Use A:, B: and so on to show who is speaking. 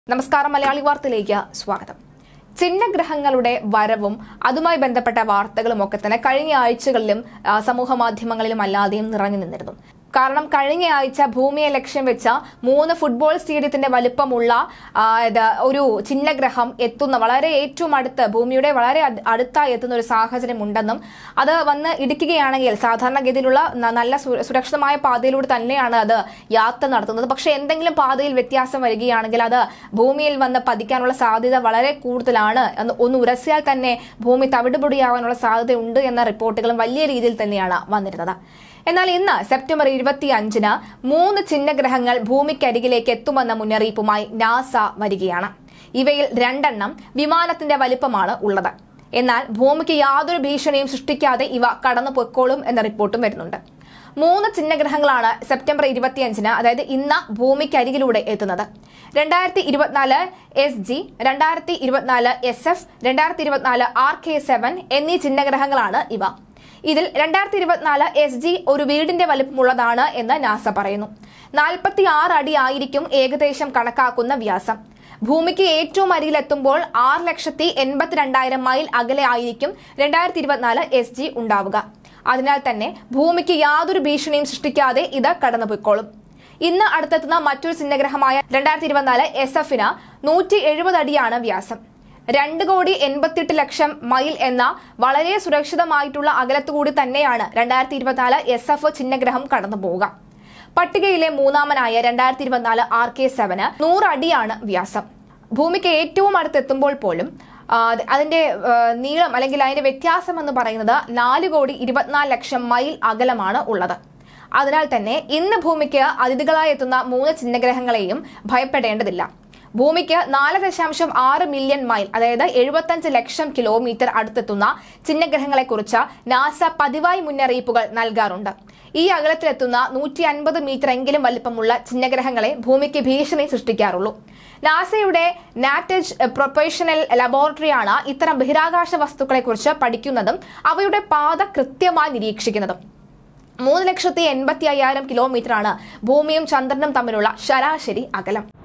A: നമസ്കാരം മലയാളി വാർത്തയിലേക്ക് സ്വാഗതം. ചിഹ്നഗ്രഹങ്ങളുടെ വരവും അതുമായി ബന്ധപ്പെട്ട വാർത്തകളും ഒക്കെ തന്നെ കഴിഞ്ഞ ആഴ്ചകളിലും സമൂഹ മാധ്യമങ്ങളിലും അല്ലാതെയും നിറഞ്ഞു നിന്നിരുന്നു. കാരണം കഴിഞ്ഞ ആഴ്ച ഭൂമിയെ ലക്ഷ്യം വെച്ച 3 ഫുട്ബോൾ സ്റ്റേഡിയത്തിന്റെ വലിപ്പമുള്ള ഒരു ചിഹ്നഗ്രഹം എത്തുന്ന ഏറ്റവും അടുത്ത് ഭൂമിയുടെ വളരെ അടുത്തായി എത്തുന്ന ഒരു സാഹചര്യം ഉണ്ടെന്നും അത് വന്ന് ഇടിക്കുകയാണെങ്കിൽ സാധാരണഗതിയിലുള്ള നല്ല സുരക്ഷിതമായ പാതയിലൂടെ തന്നെയാണ് അത് യാത്ര നടത്തുന്നത്. പക്ഷെ എന്തെങ്കിലും പാതയിൽ വ്യത്യാസം വരികയാണെങ്കിൽ അത് ഭൂമിയിൽ വന്ന് പതിക്കാനുള്ള സാധ്യത വളരെ കൂടുതലാണ്. ഒന്ന് ഉരസിയാൽ തന്നെ ഭൂമി തവിടുപൊടിയാവാനുള്ള സാധ്യതയുണ്ട് എന്ന റിപ്പോർട്ടുകളും വലിയ രീതിയിൽ തന്നെയാണ് വന്നിരുന്നത്. എന്നാൽ ഇന്ന് സെപ്റ്റംബർ 25-ന് 3 ചിഹ്നഗ്രഹങ്ങൾ ഭൂമിക്കരികിലേക്ക് എത്തുമെന്ന മുന്നറിയിപ്പുമായി നാസ വരികയാണ്. ഇവയിൽ 2 എണ്ണം വിമാനത്തിന്റെ വലിപ്പമാണ് ഉള്ളത്. എന്നാൽ ഭൂമിക്ക് യാതൊരു ഭീഷണിയും സൃഷ്ടിക്കാതെ ഇവ കടന്നു പൊയ്ക്കോളും എന്ന റിപ്പോർട്ടും വരുന്നുണ്ട്. 3 ചിഹ്നഗ്രഹങ്ങളാണ് സെപ്റ്റംബർ 25-ന് അതായത് ഇന്ന് ഭൂമിക്കരികിലൂടെ എത്തുന്നത്. 2024 SG, 2024 SF, 2024 RK7 എന്നീ ചിഹ്നഗ്രഹങ്ങളാണ് ഇവ. ഇതിൽ 2024 SG ഒരു വീടിന്റെ വലിപ്പമുള്ളതാണ് എന്ന് നാസ പറയുന്നു. 46 അടി ആയിരിക്കും ഏകദേശം കണക്കാക്കുന്ന വ്യാസം. ഭൂമിക്ക് ഏറ്റവും അരികിലെത്തുമ്പോൾ 6,82,000 മൈൽ അകലെ ആയിരിക്കും 2024 SG ഉണ്ടാവുക. അതിനാൽ തന്നെ ഭൂമിക്ക് യാതൊരു ഭീഷണിയും സൃഷ്ടിക്കാതെ ഇത് കടന്നുപോയിക്കോളും. ഇന്ന് അടുത്തെത്തുന്ന മറ്റൊരു ചിഹ്നഗ്രഹമായ 2024 SF-ന് 170 അടിയാണ് വ്യാസം. 2,88,00,000 മൈൽ എന്ന വളരെ സുരക്ഷിതമായിട്ടുള്ള അകലത്തുകൂടി തന്നെയാണ് 2024 SF ചിഹ്നഗ്രഹം കടന്നു പോവുക. പട്ടികയിലെ മൂന്നാമനായ 2024 RK7 100 അടിയാണ് വ്യാസം. ഭൂമിക്ക് ഏറ്റവും അടുത്തെത്തുമ്പോൾ പോലും അതിന്റെ നീളം അല്ലെങ്കിൽ അതിന്റെ വ്യത്യാസം എന്ന് പറയുന്നത് 4,24,00,000 മൈൽ അകലമാണ് ഉള്ളത്. അതിനാൽ തന്നെ ഇന്ന് ഭൂമിക്ക് അതിഥികളായി എത്തുന്ന 3 ചിഹ്നഗ്രഹങ്ങളെയും ഭയപ്പെടേണ്ടതില്ല. ഭൂമിക്ക് 4.6 മില്യൺ മൈൽ അതായത് 75 ലക്ഷം കിലോമീറ്റർ അടുത്തെത്തുന്ന ചിഹ്നഗ്രഹങ്ങളെക്കുറിച്ച് നാസ പതിവായി മുന്നറിയിപ്പുകൾ നൽകാറുണ്ട്. ഈ അകലത്തിലെത്തുന്ന 150 മീറ്റർ എങ്കിലും വലിപ്പമുള്ള ചിഹ്നഗ്രഹങ്ങളെ ഭൂമിക്ക് ഭീഷണി സൃഷ്ടിക്കാറുള്ളൂ. നാസയുടെ നാറ്റജ് പ്രൊപ്പറേഷണൽ ലബോറട്ടറിയാണ് ഇത്തരം ബഹിരാകാശ വസ്തുക്കളെക്കുറിച്ച് പഠിക്കുന്നതും അവയുടെ പാത കൃത്യമായി നിരീക്ഷിക്കുന്നതും. 3,85,000 കിലോമീറ്ററാണ് ഭൂമിയും ചന്ദ്രനും തമ്മിലുള്ള ശരാശരി അകലം.